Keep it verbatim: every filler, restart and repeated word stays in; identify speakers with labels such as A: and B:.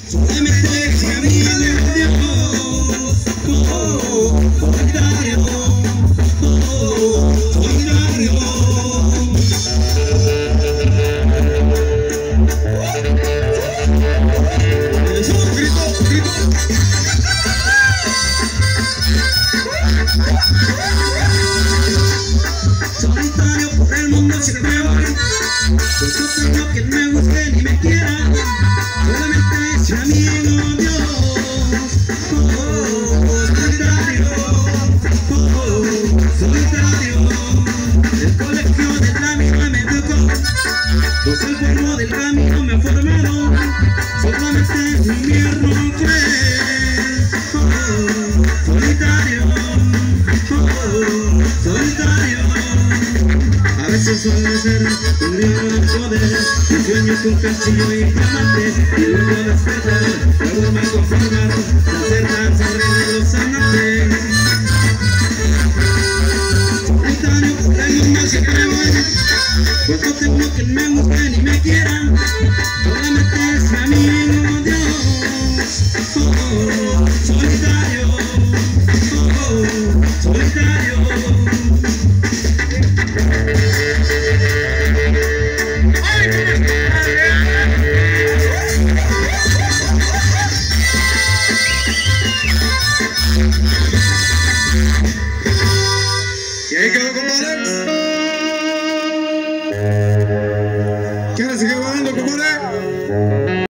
A: solamente si amigo de Dios. Oh, solitario, oh, solitario. Eso, grito, grito. Solitario por el mundo siempre voy, pues no tengo quien me guste ni me quiera, solamente si amigo Dios. Oh, oh, solitario, oh, solitario. El colegio de la misma me educó, pues el polvo del camino me ha formado, solamente un invierno cruel. Oh, solitario, oh, solitario. A veces suele ser un gran poder, un sueño es un castillo inflamante, y luego despertar, luego me conformar, de ser tan sobrevalorosamente. Solitario por el mundo siempre voy, pues no tengo quien me guste ni me quiera, solamente es mi amigo Dios. Oh, oh, solitario, oh, oh, solitario. Thank you.